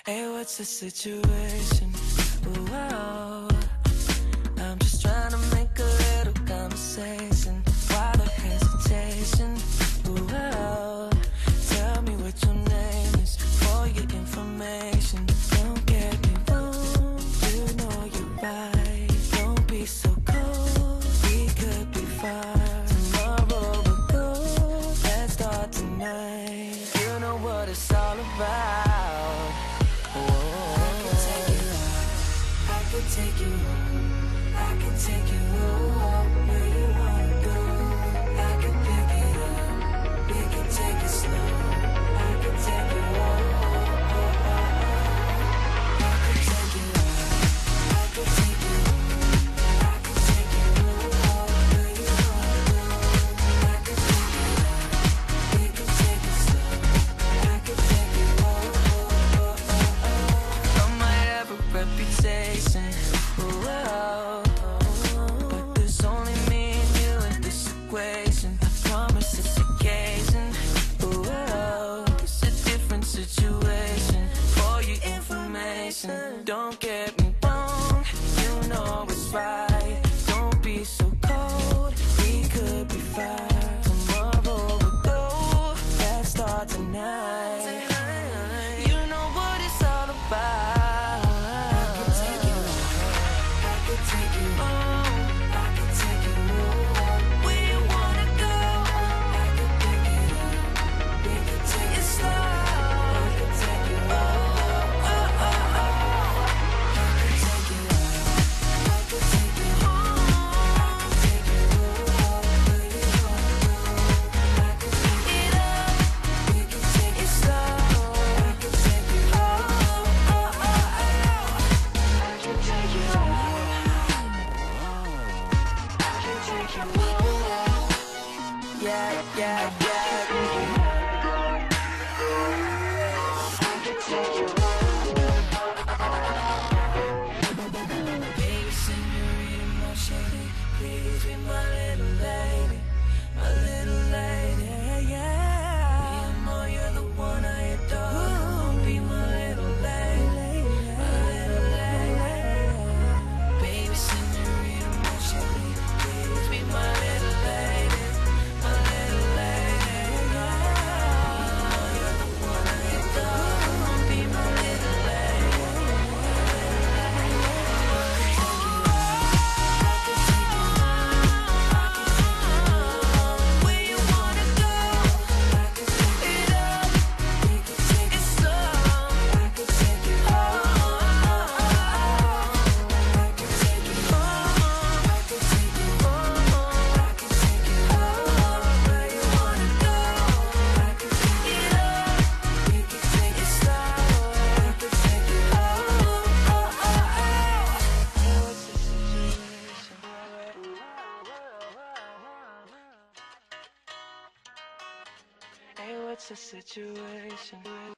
Hey, what's the situation? Ooh, oh. I'm just trying to make a little conversation. Why the hesitation? Ooh, oh. Tell me what your name is for your information. Don't get me wrong, you know you're right. Don't be so cold, we could be fine. Tomorrow we'll go, let's start tonight. You know what it's all about. I can take you home, I can take you home, where you wanna go. I can pick it up, we can take it slow. I can take you home, I can take you home, I can take you home, I can take you home, where you wanna go. I can pick it up, we can take it slow. I can take you home. I might have a reputation, but there's only me and you in this equation. I promise it's occasion. It's a different situation. For your information, don't get me wrong, you know it's right. Don't be so cold, we could be fine. Tomorrow we'll go, let's start tonight. You know what it's all about. Yeah, yeah, yeah. I can take you home. Baby, senorita, my shady, please be my little lady, my little lady, yeah. Me and more, you're the one I adore. Be my little lady, my little lady. Baby, senorita, my shady, please be my little lady. Hey, what's the situation?